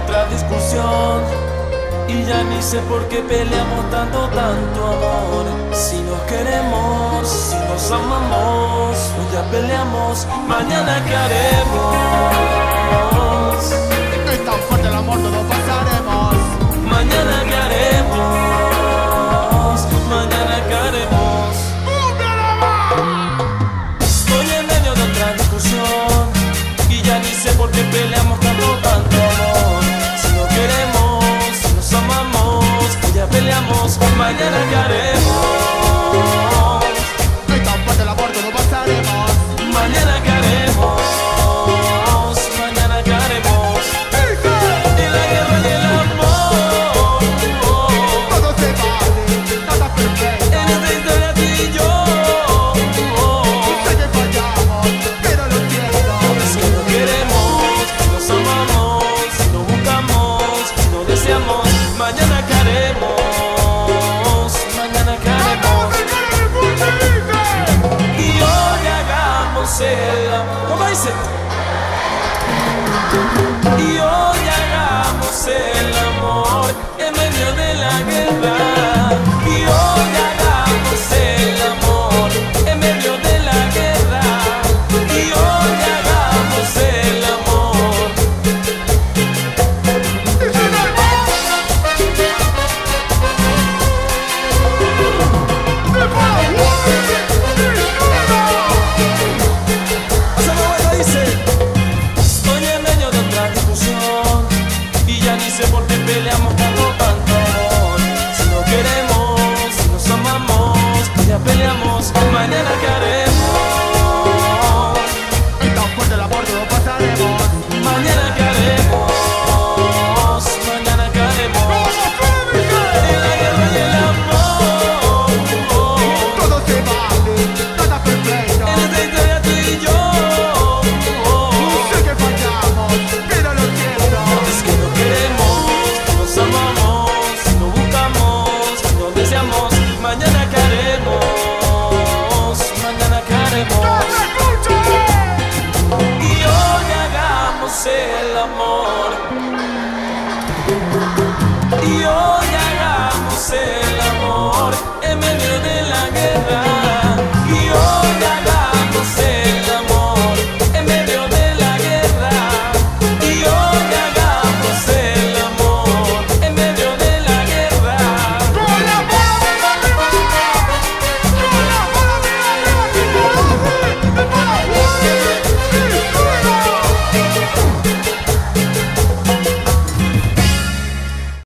otra discusión y ya ni sé por qué peleamos tanto amor. Si nos queremos, si nos amamos, hoy ya peleamos, mañana qué haremos. Es tan fuerte el amor, todos pasaremos. Mañana qué haremos, mañana qué haremos. Estoy en medio de otra discusión y ya ni sé por qué peleamos tanto amor. Si nos queremos, si nos amamos, hoy ya peleamos, mañana qué haremos. Es tan fuerte el amor, todos pasaremos. Mañana qué haremos, mañana qué haremos. En la guerra y el amor, Todo se vale, nada es perfecto. en esta historia tú y yo. Sé que fallamos, pero lo entiendo. Si nos queremos, si nos amamos, si nos buscamos, si nos deseamos, mañana qué haremos, mañana qué haremos. Y hoy hagamos el amor. ¿Cómo dice? Y hoy hagamos el amor en medio de la guerra.